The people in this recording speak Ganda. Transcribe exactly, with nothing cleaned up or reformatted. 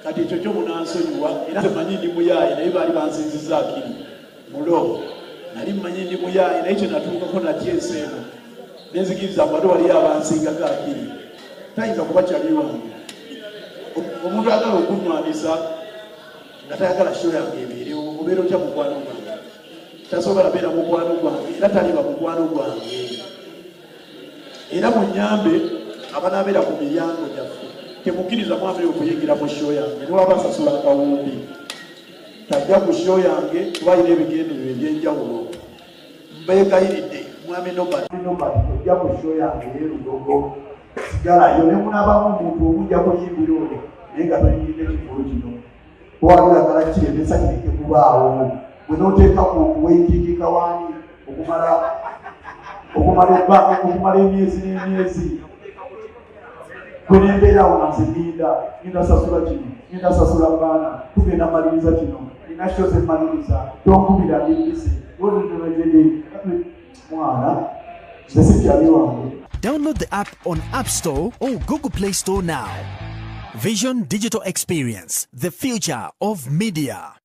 kati ekyo kyo munansonyiwa era manyi ndi muyaaye naye baali bansinziza Wakiri mulo nali mmanyi ndi muyaaye naye kyo natuukako natyesa eno nenzikiriza bwate waliyo abansingako Wakiri tayinza kuba kyali wange omuntu ayagala okunwanisa nga tayagala show yange ebeerewo obeera otya mukwano gwange tasobola beera mukwano gwange era taliba mukwano gwange era munyambe abanaabeera ku miryango gyaffe temukkiriza mwamire okuyingira mu show yange niwaba asasula kawumbi tajja ku show yange kuba ayina ebigendererwa ebyenjawulo mbeegayiridde mwami Nobert ojja ku show yange y'erugogo sigalayo ne munabamu omuntu omujja kuyimbira oyo naye nga toyingidde kivvulu kino owagiragala kiremesa kireke kubaawo bwe nooteeka ku weekiki kawaani okumala okumala ebbanga okumala emyezi n'emyezi gwe nembeerawo nga nze ninda nindasasula kino nindasasula baana tugenda maliriza kino nina sho ze maliriza tonkubira ndimbise oludemegede mwana nze sikyali wange. Download the app on App Store or Google Play Store now. Vision Digital Experience, the future of media.